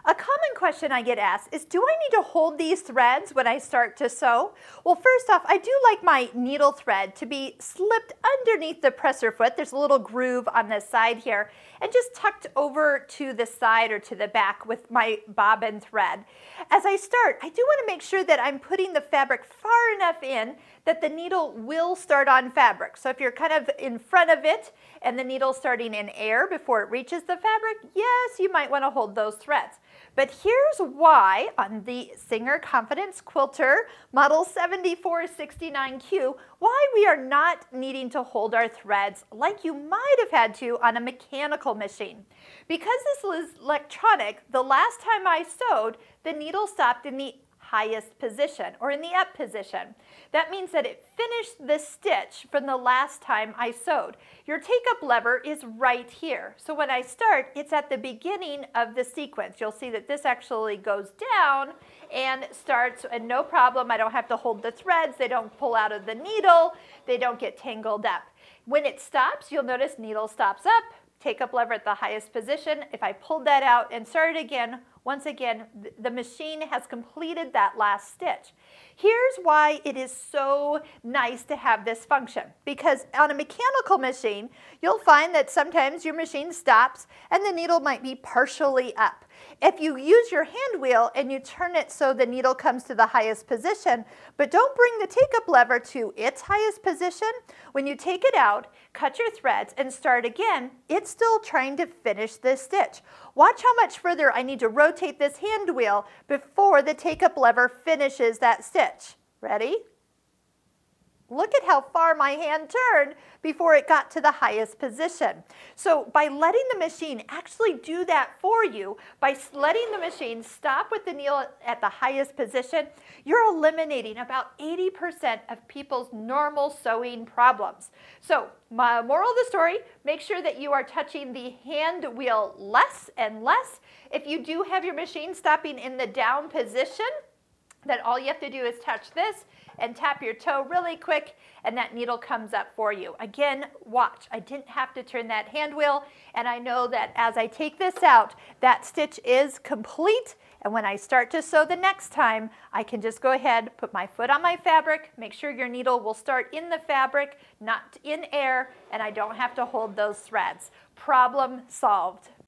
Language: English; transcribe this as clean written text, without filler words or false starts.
A common question I get asked is, do I need to hold these threads when I start to sew? Well, first off, I do like my needle thread to be slipped underneath the presser foot. There's a little groove on the side here, and just tucked over to the side or to the back with my bobbin thread. As I start, I do want to make sure that I'm putting the fabric far enough in that the needle will start on fabric. So if you're kind of in front of it and the needle starting in air before it reaches the fabric, yes, you might want to hold those threads. But here's why on the Singer Confidence Quilter Model 7469Q, why we are not needing to hold our threads like you might have had to on a mechanical machine. Because this was electronic, the last time I sewed, the needle stopped in the highest position or in the up position. That means that it finished the stitch from the last time I sewed. Your take-up lever is right here. So when I start, it's at the beginning of the sequence. You'll see that this actually goes down and starts, and no problem, I don't have to hold the threads, they don't pull out of the needle, they don't get tangled up. When it stops, you'll notice needle stops up, take-up lever at the highest position. If I pulled that out and started again, once again, the machine has completed that last stitch. Here's why it is so nice to have this function. Because on a mechanical machine, you'll find that sometimes your machine stops and the needle might be partially up. If you use your hand wheel and you turn it so the needle comes to the highest position, but don't bring the take-up lever to its highest position, when you take it out, cut your threads, and start again, it's still trying to finish this stitch. Watch how much further I need to rotate this hand wheel before the take-up lever finishes that stitch. Ready? Look at how far my hand turned before it got to the highest position. So by letting the machine actually do that for you, by letting the machine stop with the needle at the highest position, you're eliminating about 80% of people's normal sewing problems. So my moral of the story, make sure that you are touching the hand wheel less and less. If you do have your machine stopping in the down position, then all you have to do is touch this and tap your toe really quick, and that needle comes up for you. Again, watch. I didn't have to turn that hand wheel, and I know that as I take this out, that stitch is complete, and when I start to sew the next time, I can just go ahead, put my foot on my fabric, make sure your needle will start in the fabric, not in air, and I don't have to hold those threads. Problem solved.